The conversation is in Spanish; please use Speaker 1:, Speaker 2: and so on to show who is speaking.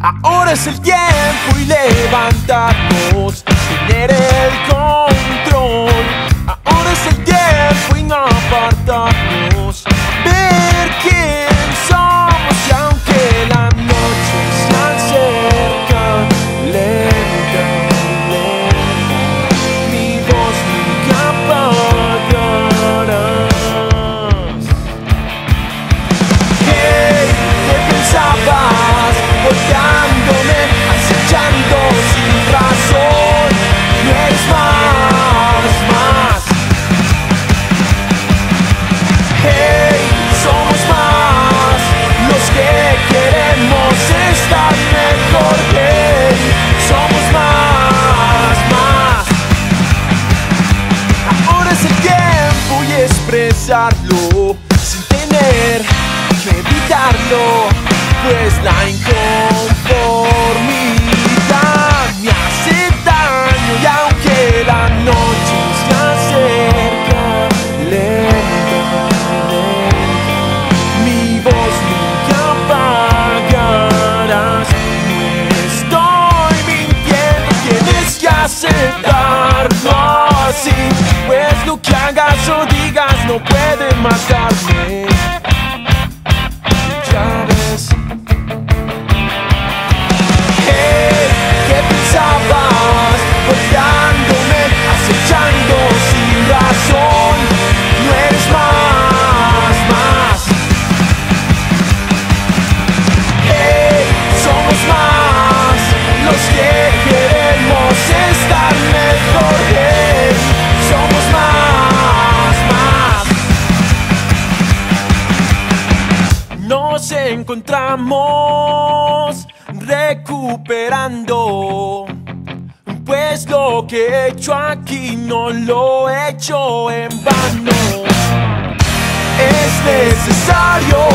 Speaker 1: Ahora es el tiempo y levantarnos, tener el control. Ahora es el tiempo y no apartarnos, ver quién somos. Y aunque la noche se acerca, lenta, lenta, mi voz nunca apagarás. Hey, ¿qué pensabas? Volteándome, acechando sin razón. No eres más. Hey, somos más los que queremos estar mejor. Hey, somos más. Ahora es el tiempo y expresarlo sin tener que evitarlo, pues la inconformidad me hace daño. Y aunque la noche se acerca, lenta, lenta, mi voz nunca apagarás. No estoy mintiendo, tienes que aceptarlo así, pues lo que hagas o digas no puede matarme. Ya ves. Hey, ¿qué pensabas? Volteándome, acechando sin razón. No eres más. Hey, somos más los que queremos estar mejor. Hey, somos más. Nos encontramos recuperando, pues lo que he hecho aquí no lo he hecho en vano. Es necesario